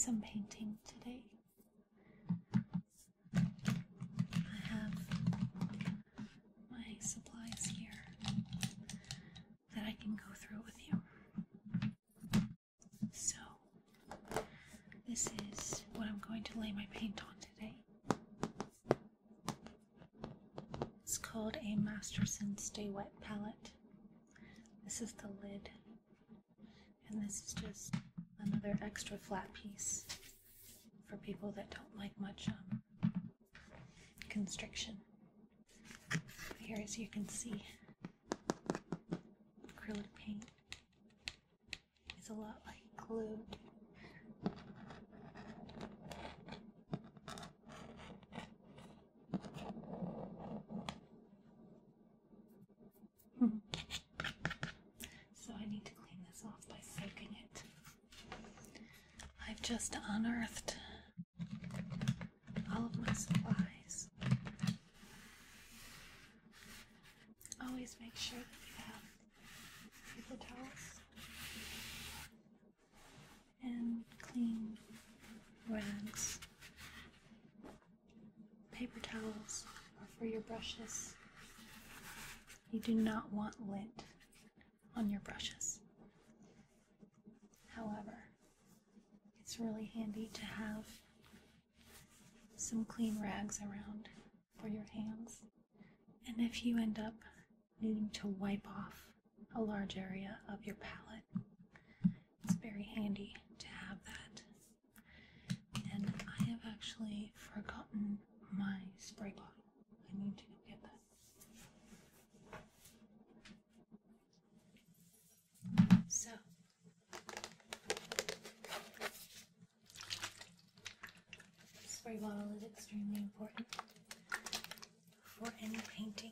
some painting today. I have my supplies here that I can go through with you. So, this is what I'm going to lay my paint on today. It's called a Masterson Stay Wet palette. This is the lid, and this is just another extra flat piece for people that don't like much constriction. Here, as you can see, acrylic paint is a lot like glue. So I need to clean this off by soaking it. I've just unearthed all of my supplies. Always make sure that you have paper towels and clean rags. Paper towels are for your brushes. You do not want lint on your brushes. However, it's really handy to have some clean rags around for your hands. And if you end up needing to wipe off a large area of your palette, it's very handy to have that. And I have actually forgotten my spray bottle. I need to go get that. So, spray bottle is extremely important for any painting.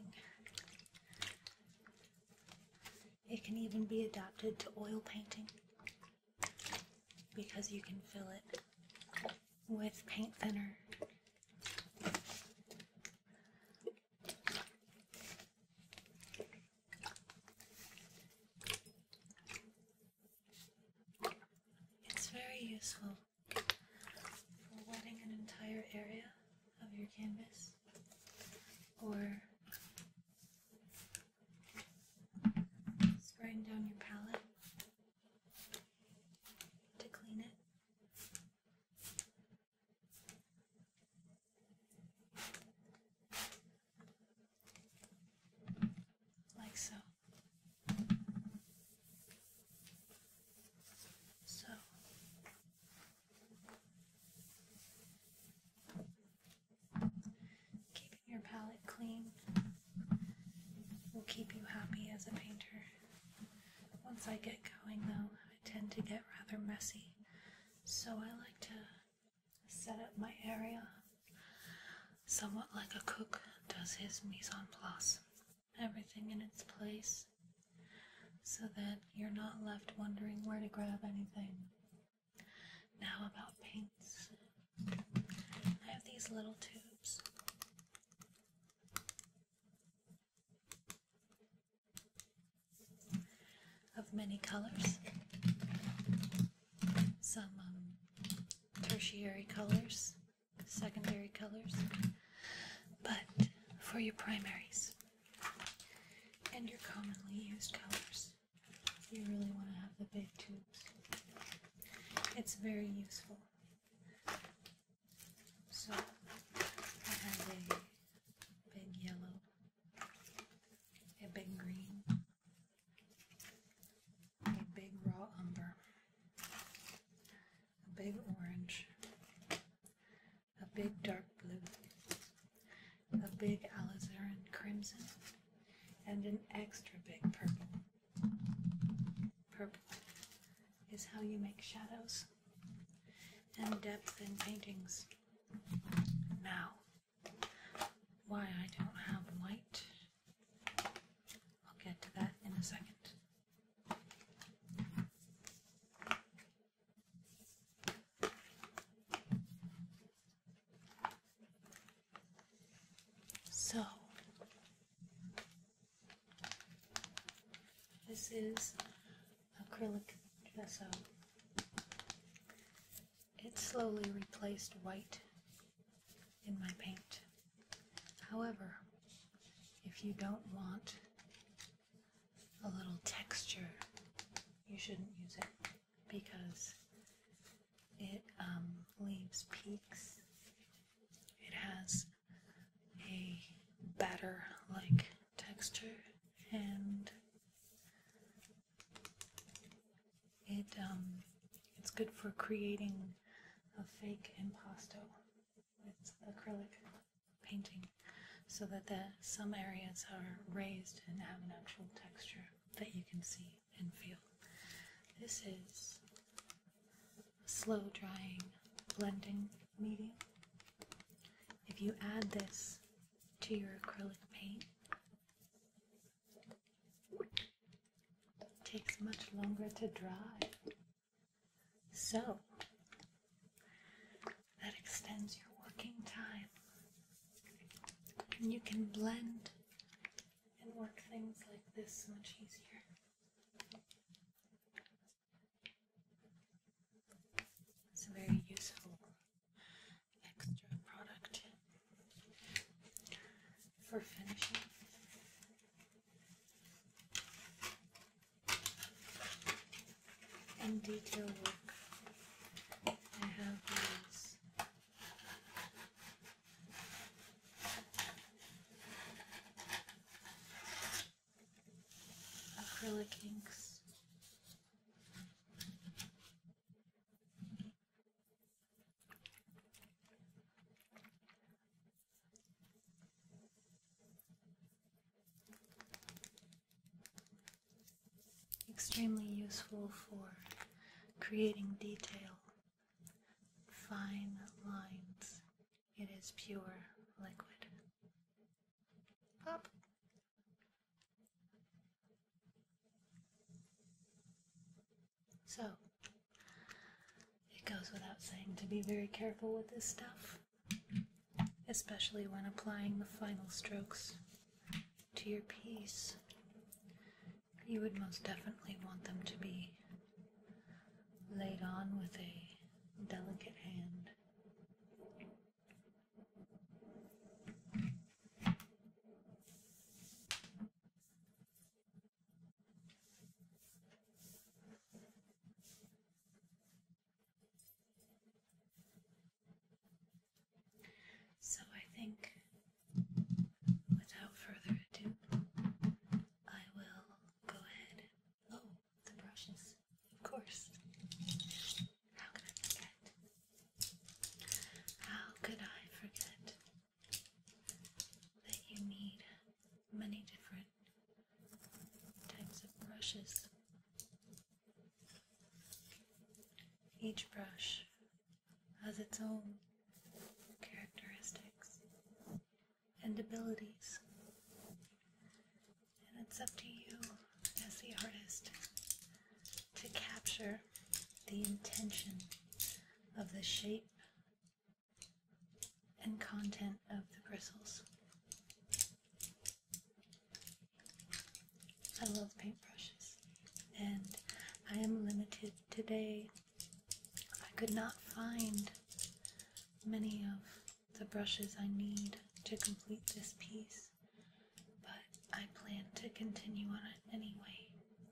It can even be adapted to oil painting because you can fill it with paint thinner. It's very useful for wetting an entire area of your canvas or spraying down your palette to clean it. Like so. So, keeping your palette clean will keep you happy as a painter. Once I get going, though, I tend to get rather messy, so I like to set up my area somewhat like a cook does his mise en place. Everything in its place, so that you're not left wondering where to grab anything. Now about paints. I have these little tubes. Of many colors. Some tertiary colors, secondary colors, but for your primaries and your commonly used colors, you really want to have the big tubes. It's very useful. So I have a big yellow, a big green, a big raw umber, a big orange, a big dark blue, a big alizarin crimson, and an extra big purple. Purple is how you make shadows and depth in paintings. Now, why I don't have white, I'll get to that in a second. So, this is acrylic gesso. It it slowly replaced white in my paint. However, if you don't want a little texture, you shouldn't use it because it leaves peaks. It has a batter-like texture, and it's good for creating a fake impasto with acrylic painting, so that some areas are raised and have an actual texture that you can see and feel. This is a slow drying blending medium. If you add this to your acrylic paint, it takes much longer to dry. So that extends your working time. And you can blend and work things like this much easier. It's a very useful extra product for finishing. In detail work, I have these acrylic inks. Extremely useful for creating detail, fine lines. It is pure liquid. Pop. So, it goes without saying to be very careful with this stuff, especially when applying the final strokes to your piece. You would most definitely want them to be laid on with a delicate hand. So I think, without further ado, I will go ahead. Oh, the brushes, of course. How could I forget? How could I forget that you need many different types of brushes? Each brush has its own characteristics and abilities, and it's up to you as the artist to capture the intention of the shape and content of the bristles. I love paintbrushes, and I am limited today. I could not find many of the brushes I need to complete this piece, but I plan to continue on it anyway.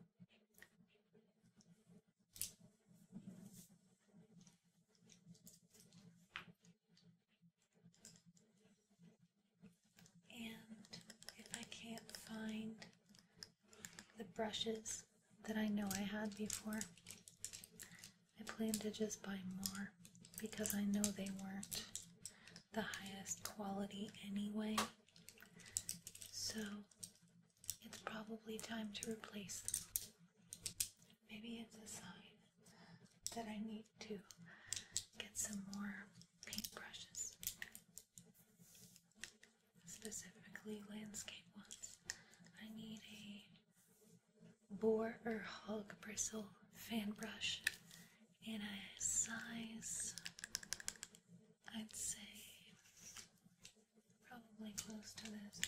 And if I can't find the brushes that I know I had before, I plan to just buy more, because I know they weren't the highest quality anyway. So it's probably time to replace them. Maybe it's a sign that I need to get some more paintbrushes, specifically landscape ones. I need a boar or hog bristle fan brush in a size, I'd say, probably close to this.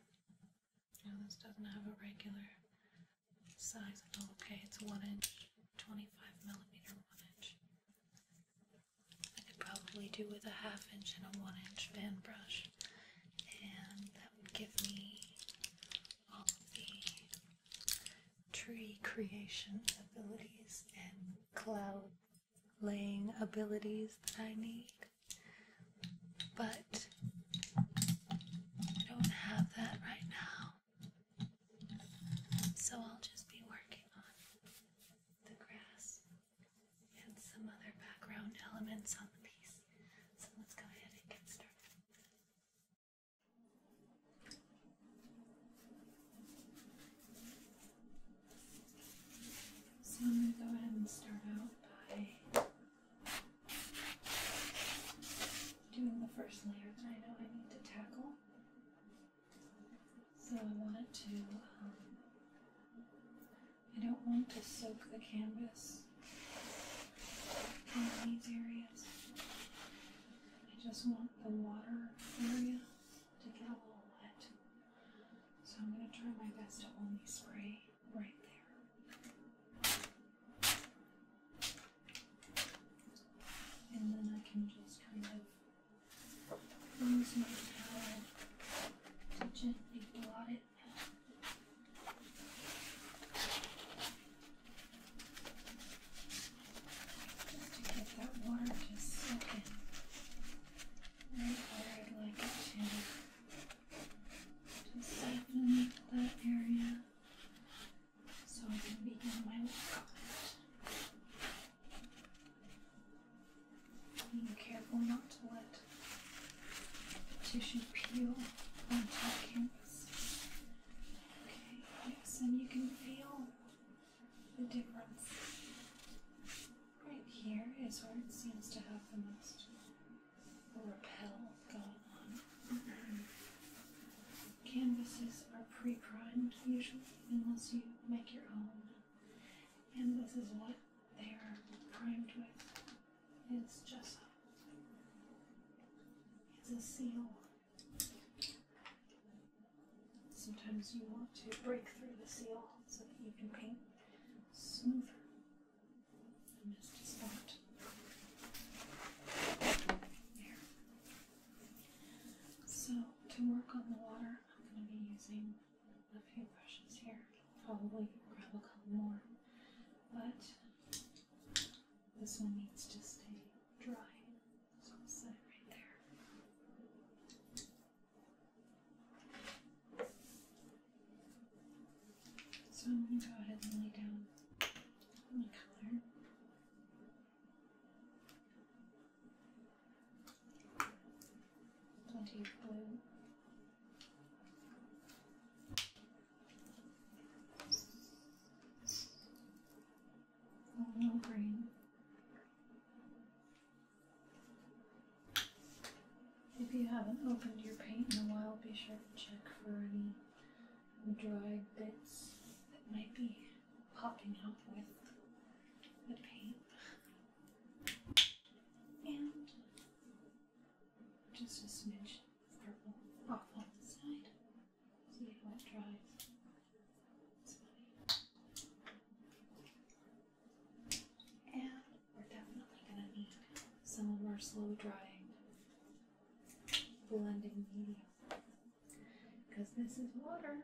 No, this doesn't have a regular size. Oh, okay, it's 1 inch. 25 millimeter 1 inch. I could probably do with a 1/2 inch and a 1 inch fan brush, and that would give me all of the tree creation abilities and cloud laying abilities that I need. But I don't have that right now, so I'll just be working on the grass and some other background elements on the piece. So let's go ahead and get started. So I'm going to go ahead and start out by doing the first layer that I know I need to tackle. So I want it to, I don't want to soak the canvas in these areas. I just want the water area to get a little wet. So I'm going to try my best to only spray right there. And then I can just kind of use my towel to gently blot it. Just to get that water to soak in right where I'd like it to. Just soften that area so I can begin my work on it. Being careful not to let tissue peel onto the canvas. Okay, yes, and you can feel the difference. Right here is where it seems to have the most repel going on. Canvases are pre-primed usually, unless you make your own. And this is what they are primed with. It's just a seal. Sometimes you want to break through the seal so that you can paint smoother. I missed a spot. There. So, to work on the water, I'm going to be using a few brushes here. Probably grab a couple more. But this one needs to stay dry. So I'll set it right there. So I'm going to go ahead and lay down my color. Plenty of blue. A little green. If you haven't opened your paint in a while, be sure to check for any dry bits that might be popping out with the paint. And just a smidge of purple off on the side. See how it dries. It's funny. And we're definitely going to need some of our slow drying blending medium, because this is water.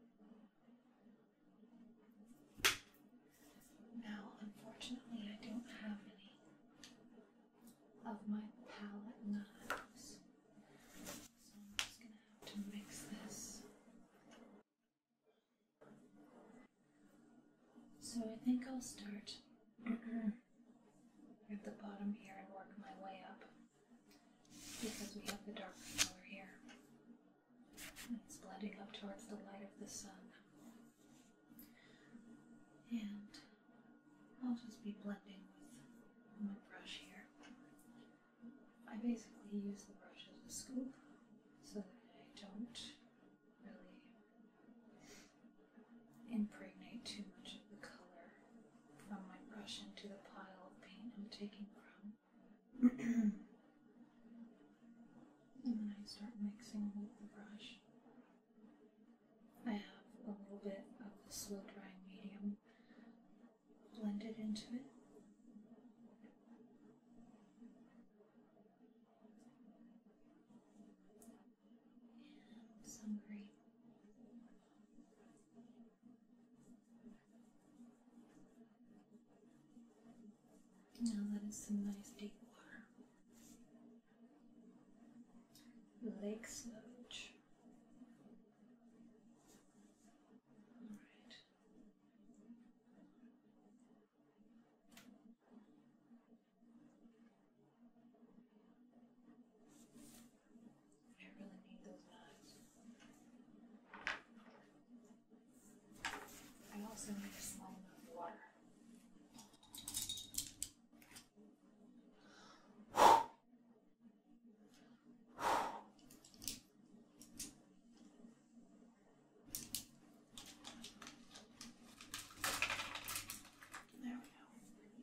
Now, unfortunately, I don't have any of my palette knives, so I'm just going to have to mix this. So I think I'll start at the bottom here and work my way up, because we have the dark color here. It's blending up towards the light of the sun. And I'll just be blending with my brush here. I basically use the brush as a scoop so that I don't really impregnate too much of the color from my brush into the pile of paint I'm taking from. And then I start mixing with the brush. I have a little bit of the slow drying medium blended into it. And some green. Now that is some nice deep water. Lake sludge. Alright. I really need those knives. I also need a small amount of water. There we go.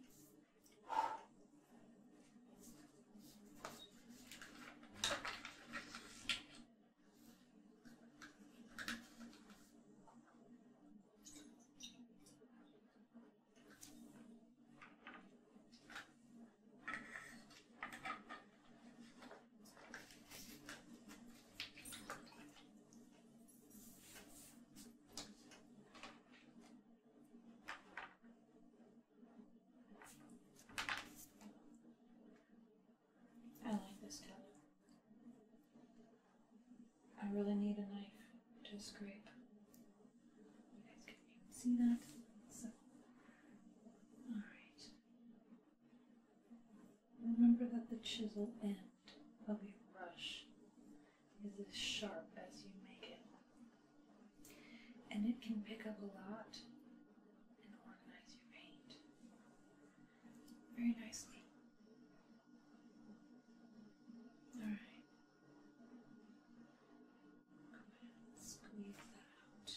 I like this color. I really need a knife to scrape. You guys can even see that. So, alright. Remember that the chisel end of your brush is as sharp as you make it. And it can pick up a lot and organize your paint very nicely. Alright. Go ahead and squeeze that out.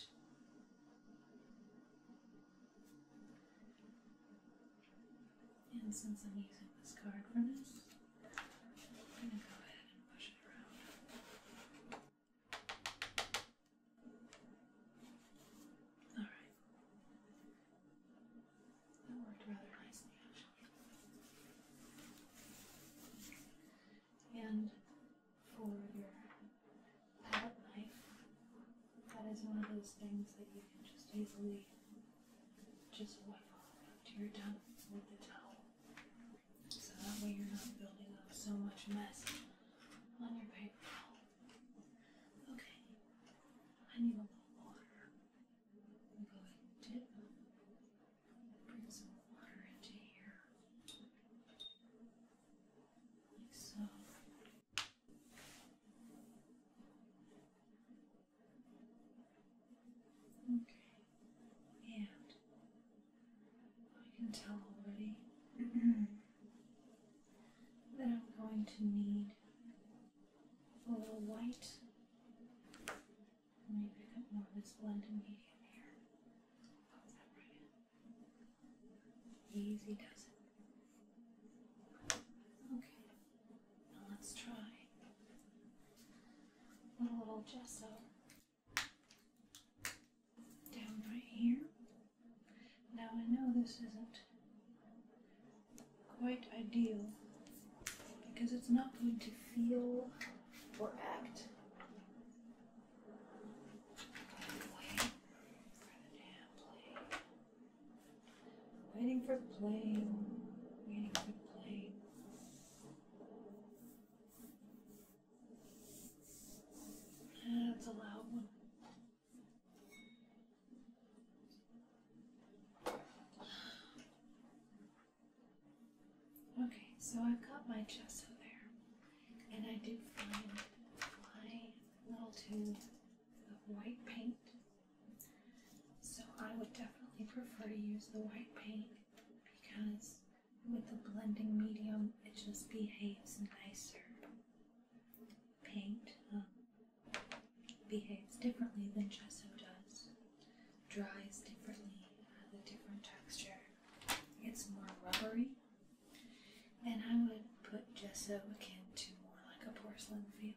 And since I'm using this card for this, I'm going to go ahead and push it around. Alright. That worked rather nicely, actually. And for your palette knife, that is one of those things that you can just easily just wipe off after you're done with the towel. So that way you're not building up so much mess on your paper towel. Okay, I need a little water. I'm going to dip, bring some water into here, like so. Okay, and I can tell already that I'm going to need a little white. Let me pick up more of this blending medium here. Pop that right in. Easy does it. Okay, now let's try a little gesso down right here. Now I know this isn't quite ideal because it's not going to feel or act. Waiting for the plane. Waiting for the plane. That's a loud one. Okay, so I've got my gesso there, and I did find my little tube of white paint. So I would definitely prefer to use the white paint because with the blending medium, it just behaves nicer. Paint behaves differently than gesso does, dries differently, has a different texture. It's more rubbery, and I would put gesso akin to more like a porcelain feel.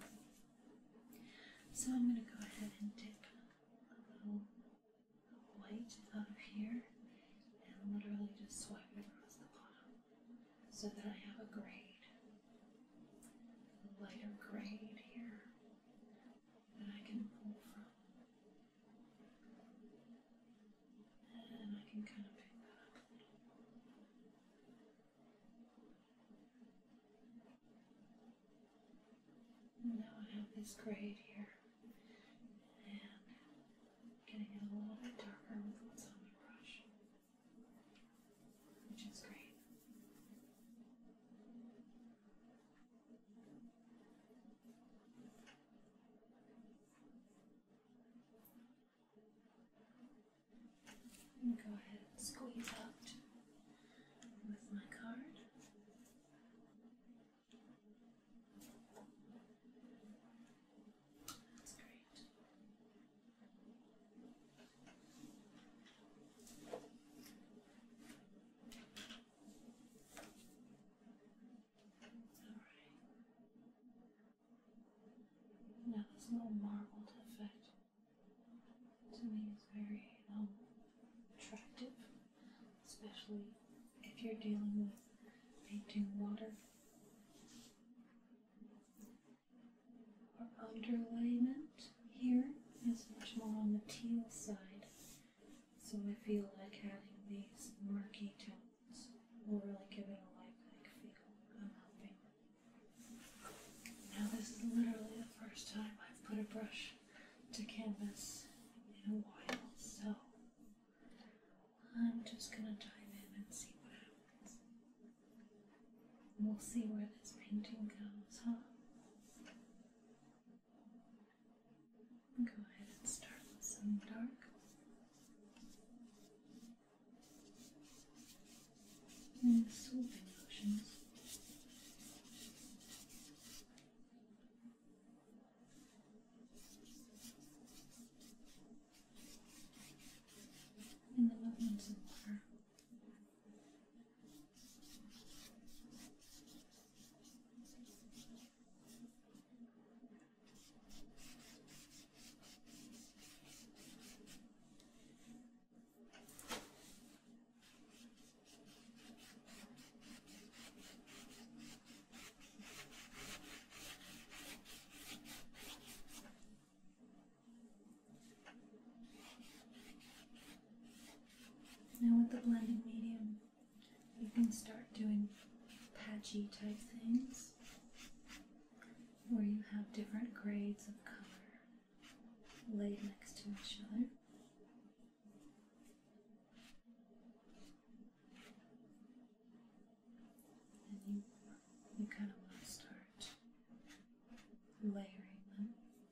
So I'm going to go ahead and dip a little white out of here and literally just swipe it across the bottom so that I have a grade, a lighter grade here that I can pull from. And I can kind of pick that up a little. And now I have this grade here. Getting it a little bit darker with what's on the brush, which is great. And go ahead and squeeze out with my card. That's great. Now this little marbled effect to me is very attractive, especially if you're dealing with painting water. Our underlayment here is much more on the teal side, so I feel like adding these murky tones will really give it a lifelike feel. I'm hoping. Now this is literally the first time I've put a brush to canvas in a while, so I'm just gonna dive in and see what happens. We'll see where this painting goes, huh? Go ahead and start with some dark. And swooping motions. And the movements of water. Now with the blending medium, you can start doing patchy type things where you have different grades of color laid next to each other. And you kind of want to start layering them.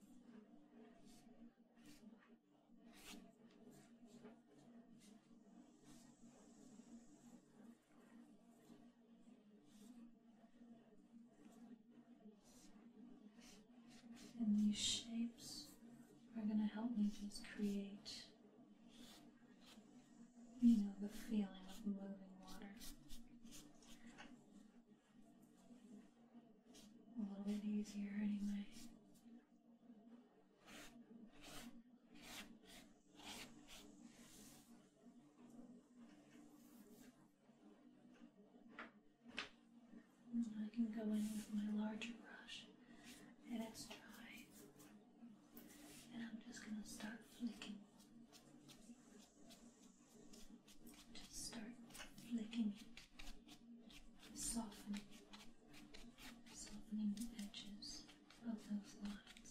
And these shapes are going to help me just create, the feeling of moving water. A little bit easier anyway. And I can go in with my larger brush, and it's dry. And I'm just going to start flicking. Just start flicking it, softening the edges of those lines,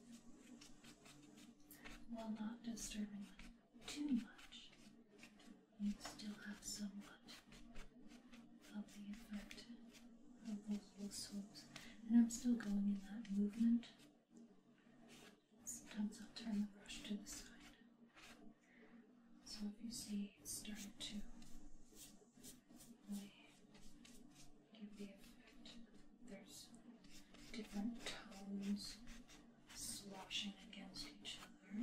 while not disturbing them too much. You still have somewhat of the effect of those little swoops, and I'm still going in that movement. Sometimes I'll turn the brush to the side. So if you see it's starting to really give the effect, there's different tones sloshing against each other.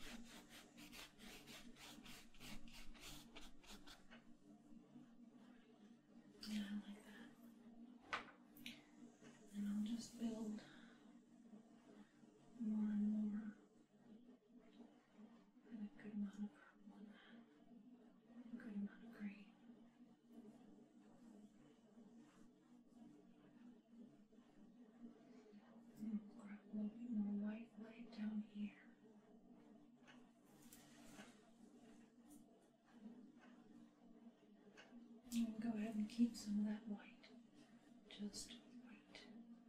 Yeah, I like that. And I'll just build more and more, and a good amount of purple in that, a good amount of green. to keep some of that white, just white.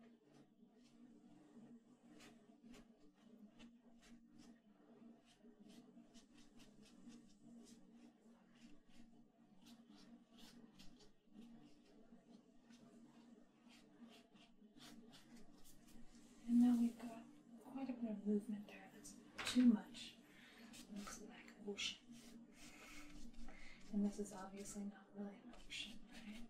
And now we've got quite a bit of movement there. That's too much. Looks like ocean. And this is obviously not really an ocean, right?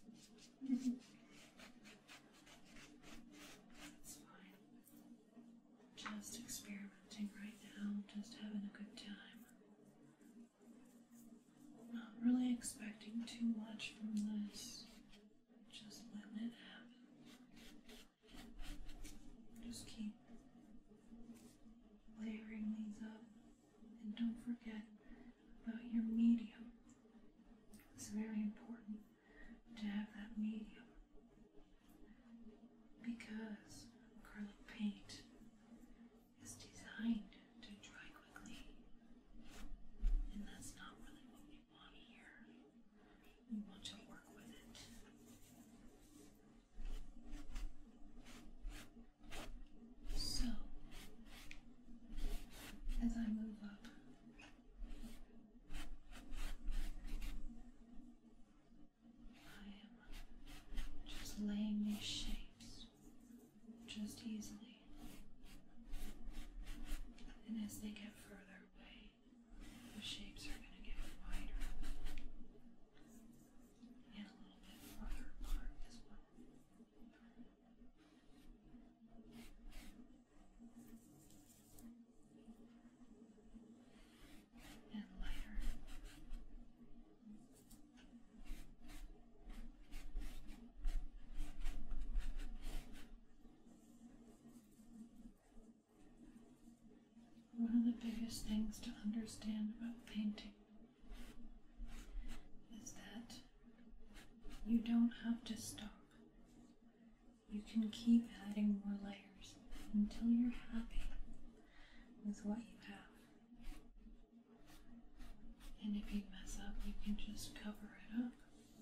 That's fine. Just experimenting right now, just having a good time. Not really expecting too much from this. Just letting it happen. Just keep layering these up. And don't forget about your medium. It's very important to have that medium because acrylic paint is designed to dry quickly, and that's not really what we want here. We want to work with it. So, as I move up, laying these shapes just easily, and as they get further away, the shapes are going to get wider and a little bit farther apart as well. And lighter. One of the biggest things to understand about painting is that you don't have to stop. You can keep adding more layers until you're happy with what you have. And if you mess up, you can just cover it up.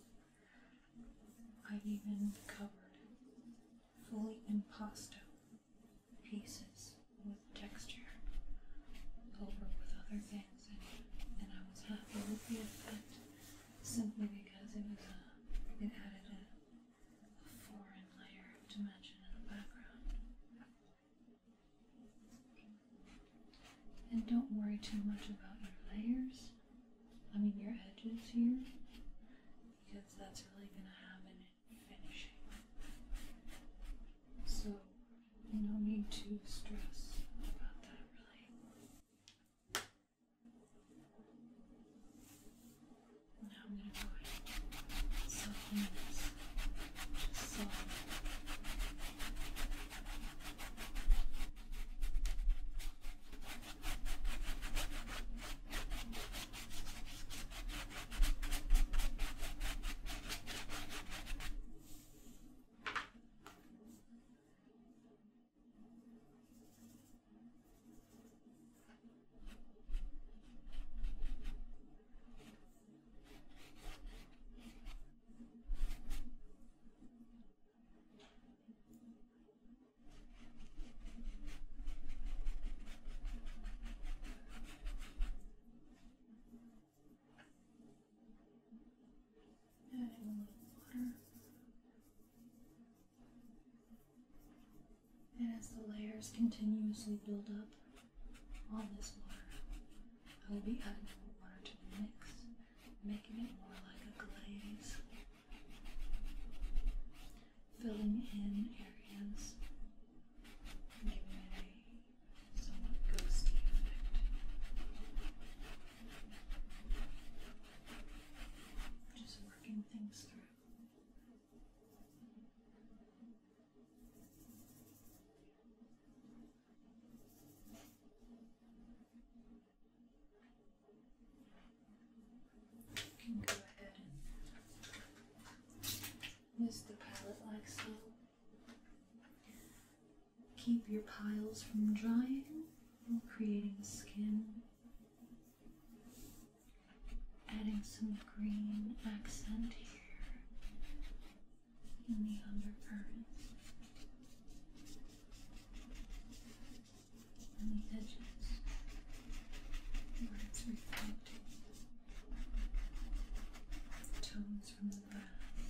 I've even covered fully impasto pieces with texture over with other things, and I was happy with the effect simply because it added a foreign layer of dimension in the background. And don't worry too much about your layers, your edges here, because that's really going to have an finishing. So no need to stress about that really. Now I'm going to go ahead and soften this. Just soften. And as the layers continuously build up on this water, I will be adding more water to the mix, making it more like a glaze, filling in areas, giving it a somewhat ghosty effect. Just working things through. You can go ahead and mist the palette like so. Keep your piles from drying while creating a skin. Adding some green accent here. in the undercurrents and the edges where it's reflecting tones from the grass.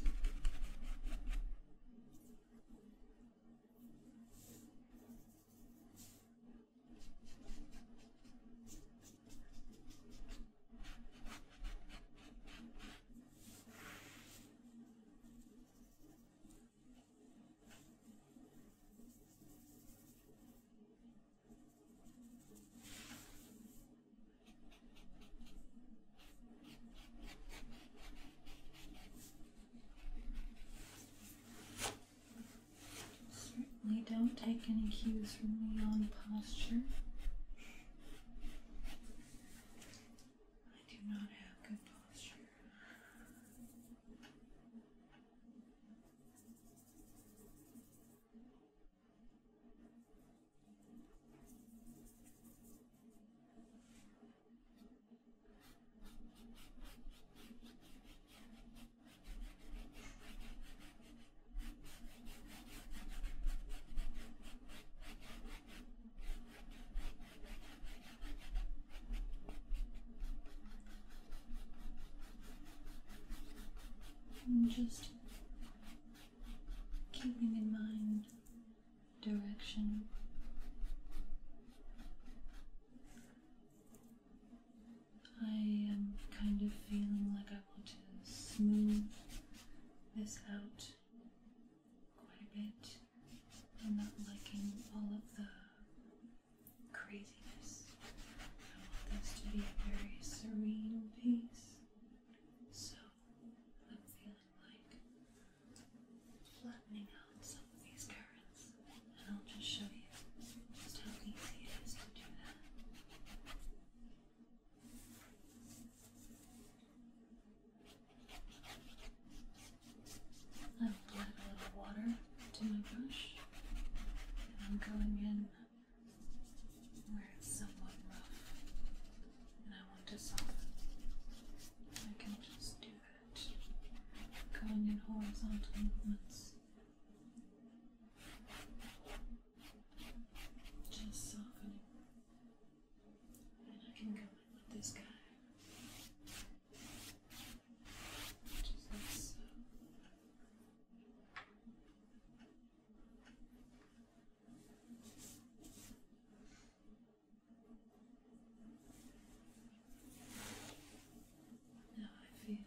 Certainly don't take any cues from me on posture. I do not have good posture. I'm just keeping in mind direction. I am kind of feeling like I want to smooth this out quite a bit. I'm not liking all of the craziness. I want this to be a very serene piece. So I'm feeling like flattening out some of these currents. And I'll just show you just how easy it is to do that. I've applied a little water to my brush, and I'm going in where it's somewhat rough, and I want to soften. I can just do that, going in horizontal movements, just softening, and I can go in with this guy, just like so. Now I feel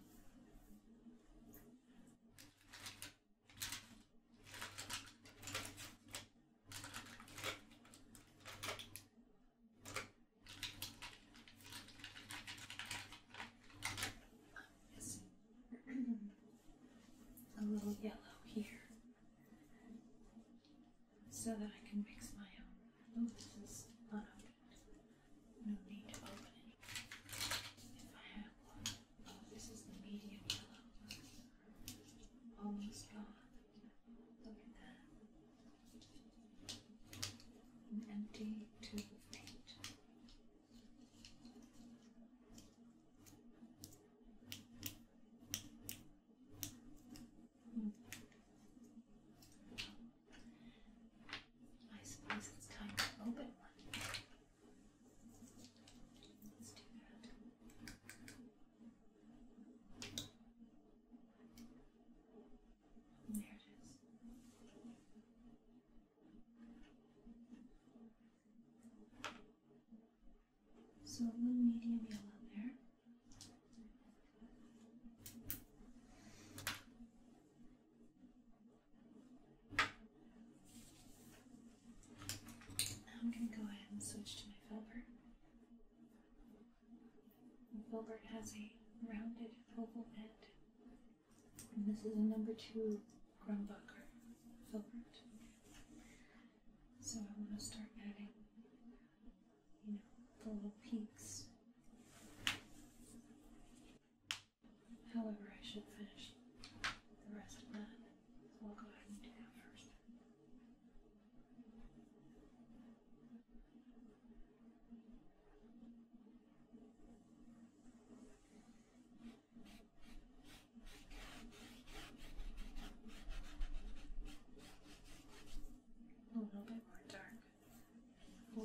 a little yellow here so that I can mix my own. Oh, this is unopened. No need to open it if I have one. Oh, this is the medium yellow. Almost gone. Look at that. An empty tube of paint. I suppose it's time to open one. Let's do that. And there it is. So a little medium yellow there. Now I'm going to go ahead and switch to my filbert. The filbert has a rounded oval end. And this is a number 2 Grumbacher filbert. So I want to start adding, the little peaks. However, I should finish the rest of that. So I'll go ahead and do that first.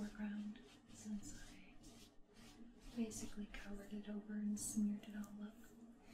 foreground since I basically covered it over and smeared it all up.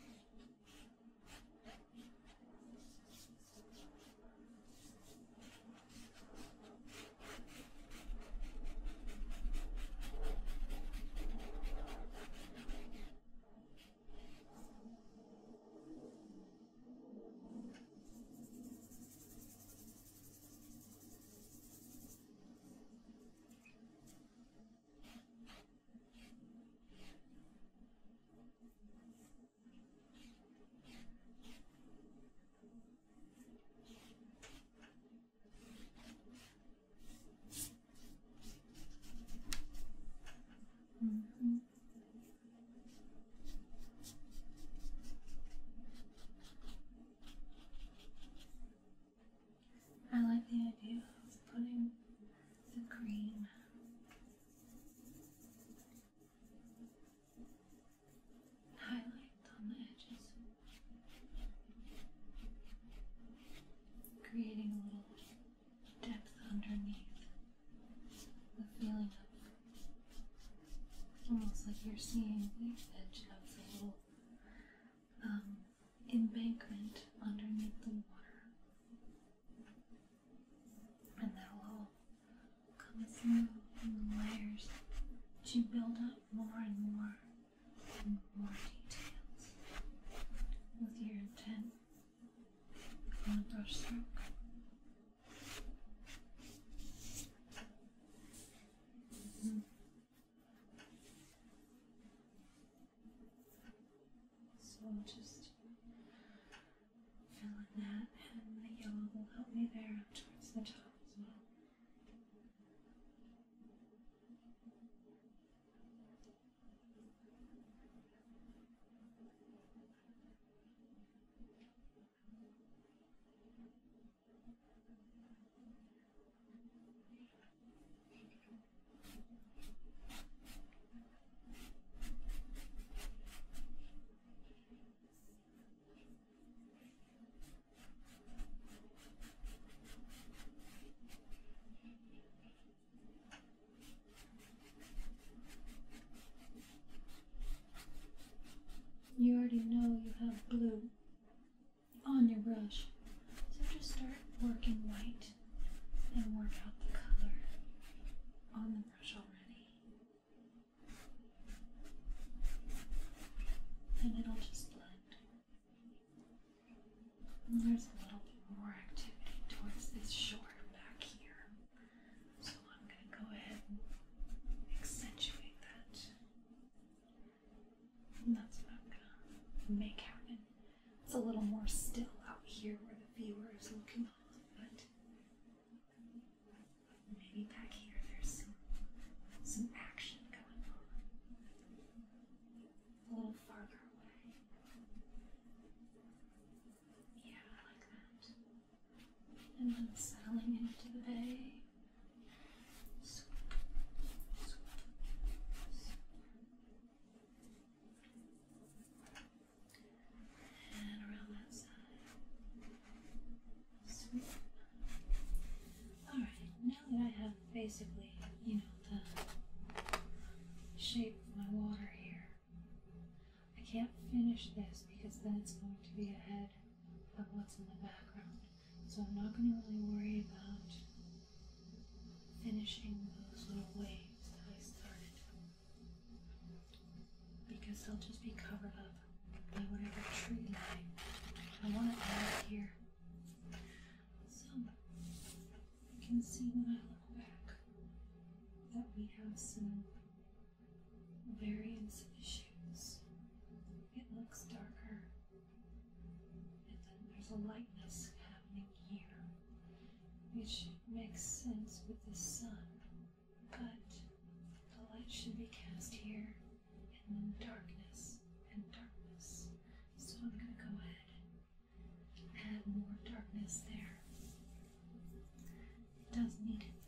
I like the idea of putting the green highlight on the edges, creating a little depth underneath, the feeling of almost like you're seeing the edge of the little embankment underneath the water, and that'll all come through in layers as you build up more and more details with your intent on the brush stroke. So just fill in that, and the yellow will help me there towards the top as well. You already know you have blue on your brush, so just start working white and work out the color on the brush already. And it'll just blend. And there's a little bit more activity towards this shore back here, so I'm going to go ahead and accentuate that. And that's what I'm going to make happen. It's a little more still out here where the viewer is looking off, but maybe back here there's some action going on. A little farther away. Yeah, I like that. And then settling into the bay. Swoop, swoop, swoop. And around that side. Swoop. Alright, now that I have basically, the shape of my water here, I can't finish this because then it's going to be ahead of what's in the background. So I'm not going to really worry about finishing those little waves that I started, because they'll just be covered up by whatever tree line I want to add here. So you can see when I look back that we have some variance of issues. It looks darker, and then there's a lightness happening here, which makes sense with the sun, but the light should be cast here, and then darkness and darkness. So I'm going to go ahead and add more darkness there. It does need it.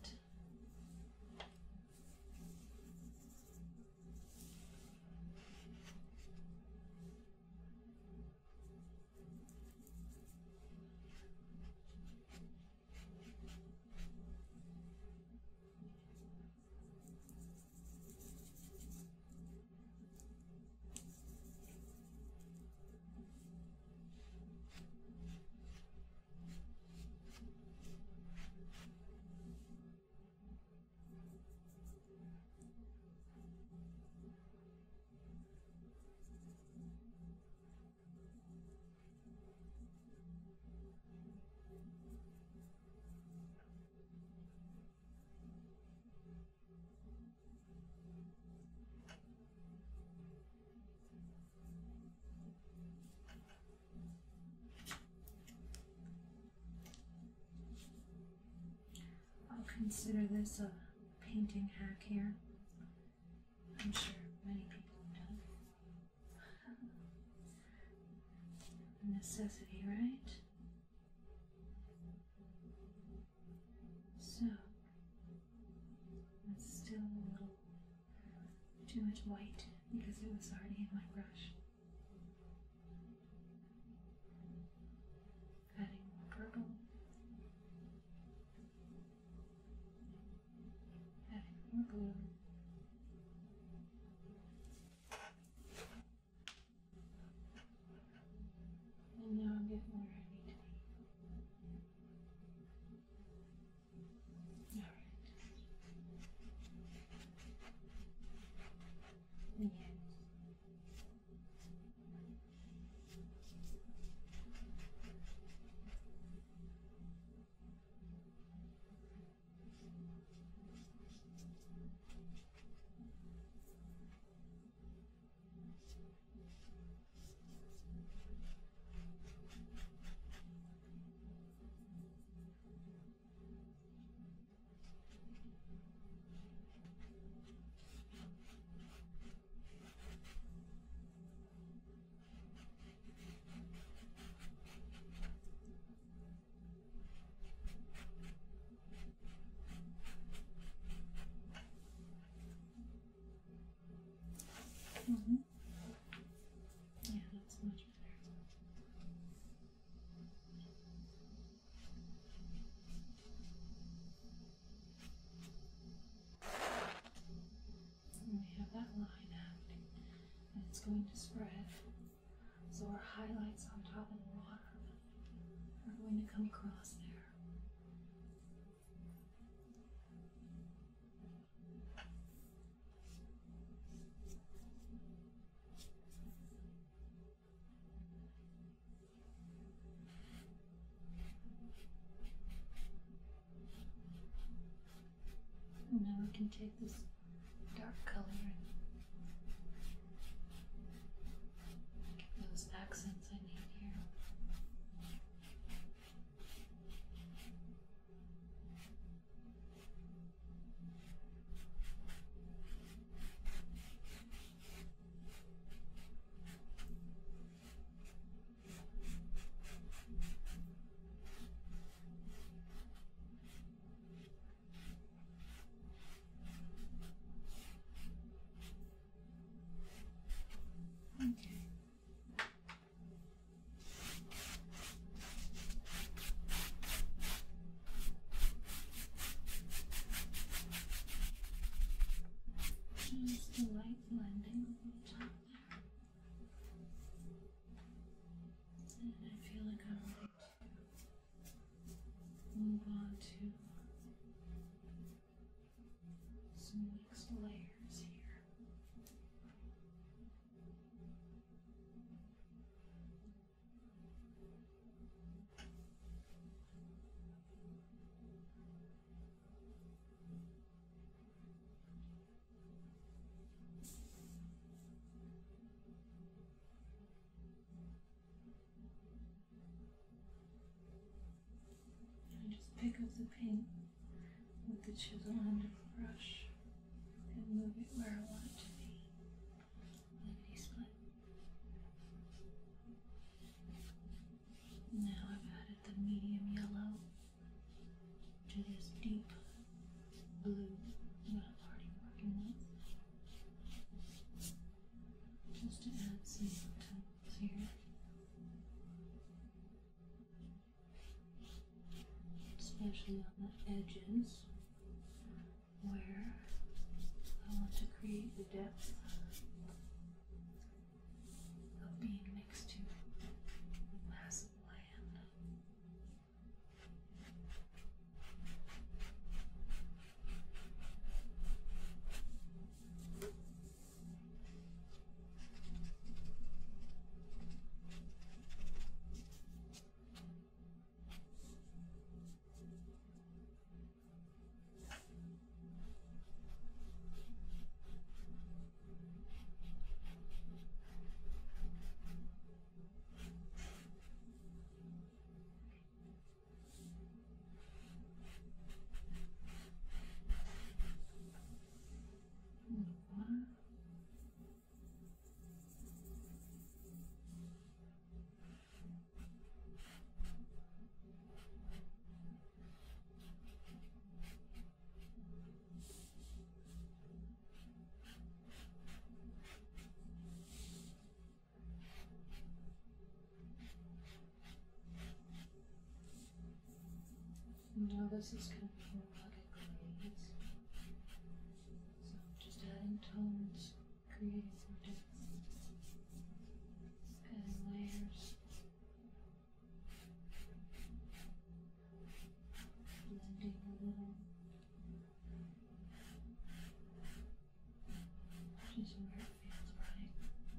consider this a painting hack here. I'm sure many people do. A necessity, right? So, it's still a little too much white because it was already in my brush. Adding more purple. Adding more blue. And now I'm getting where I need to be. Alright. Yes. Yeah, that's much better. And we have that line happening, and it's going to spread. So our highlights on top of the water are going to come across there. And now we can take this dark color and get those accents I need here. Okay. Just a light blending on the top there. And I feel like I'm ready to move on to some mixed layers here. I just pick up the paint with the chisel end of the brush and move it where I want it to be. Lickety split. Now I've added the medium yellow to this deep blue that I'm already working with. Just to add some tones here. Especially on the edges where I want to create the depth of being next to the massive land. this is kind of more rugged glaze. So just adding tones, creating more depth, adding layers, blending a little, just where it feels right.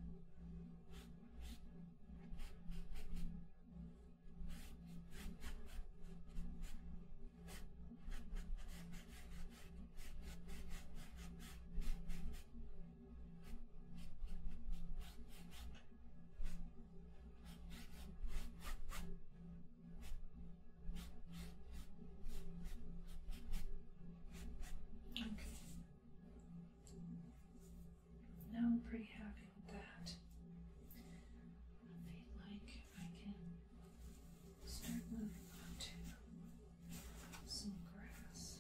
Okay. Now I'm pretty happy with that. I feel like I can start moving on to some grass.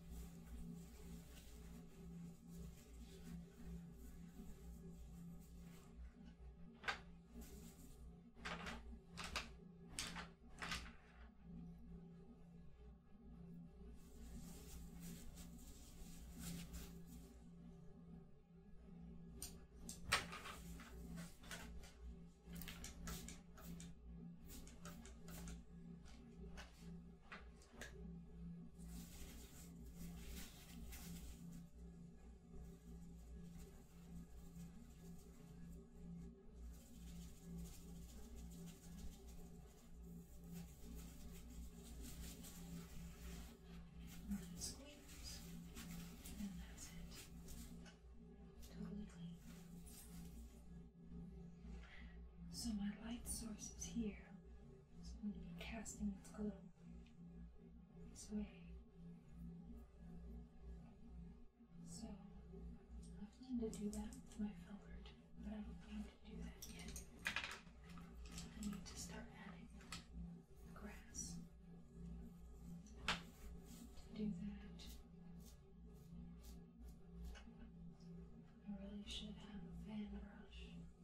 And then squeeze, and that's it. Totally clean. So my light source is here. It's going to be casting its glow this way. So I plan to do that with my filbert, but I don't need to do that yet. I need to start adding grass. To do that, I really should have a fan brush,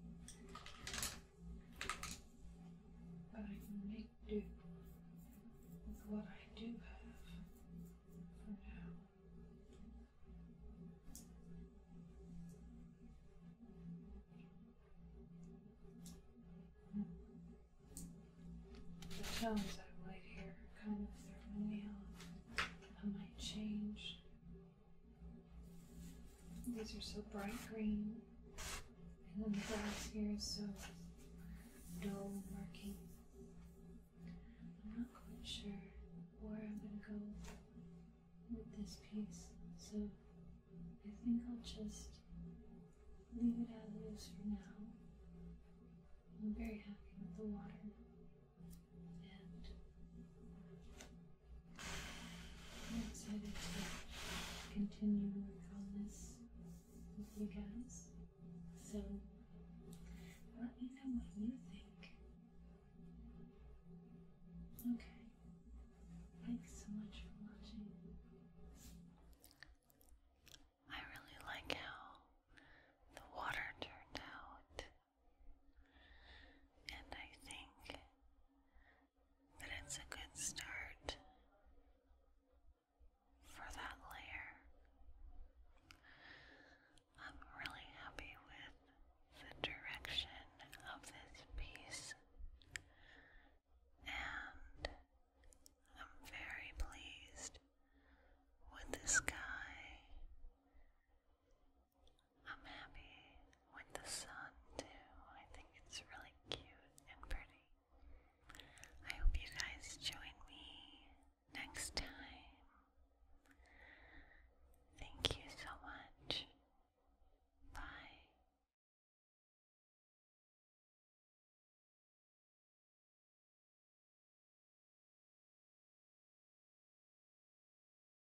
but I can make do with what I do have for now. The tones I light here kind of throw me off. I might change. These are so bright green, and then the grass here is so dull and murky. I'm not quite sure where I'm going to go with this piece, so I think I'll just leave it as it is for now. I'm very happy with the water, and I'm excited to continue work on this with you guys. So